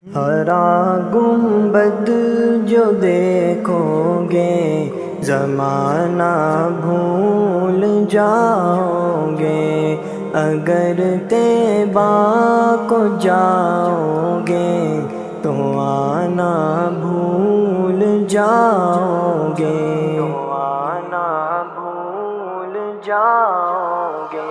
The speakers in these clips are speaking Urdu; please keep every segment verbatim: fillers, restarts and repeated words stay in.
ہرا گنبد جو دیکھو گے زمانہ بھول جاؤ گے، اگر طیبہ کو جاؤ گے تو آنا بھول جاؤ گے، تو آنا بھول جاؤ گے۔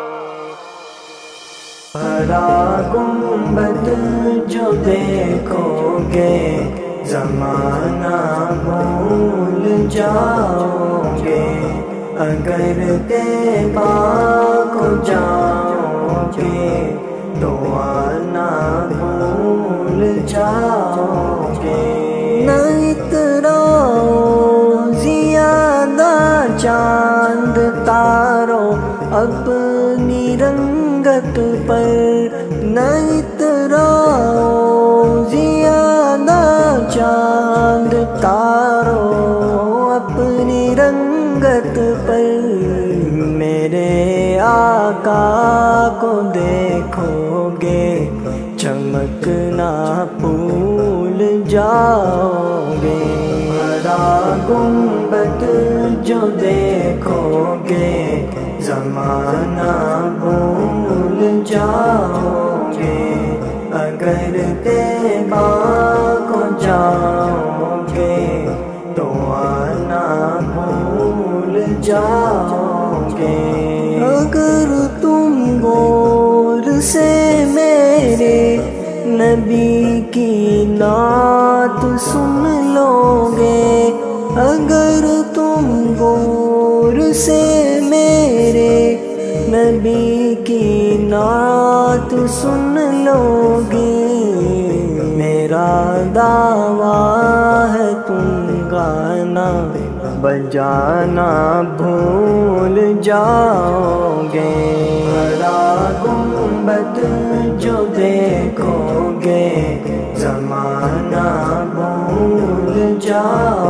ہرا گنبد جو دیکھو گے زمانہ بھول جاؤ گے، اگر طیبہ کو جاؤ گے تو آنا بھول جاؤ گے۔ نہ اتراؤ زیادہ چاند تارو اپنی رنگت پر، نہ اتراؤ زیادہ چاند تارو اپنی رنگت پر، میرے آقا کو دیکھو گے چمکنا بھول جاؤ گے۔ ہرا گنبد جو دیکھو گے زمانہ بھول جاؤ گے، اگر طیبہ کو جاؤ گے تو آنا بھول جاؤ گے۔ اگر تم غور سے میرے نبی کی نعت سن لو گے، اگر تم غور سے میرے نبی کی نعت سن لو گے، میرا دعویٰ ہے تم گانا بجانا بھول جاؤ گے۔ ہرا گنبد جو دیکھو گے زمانہ بھول جاؤ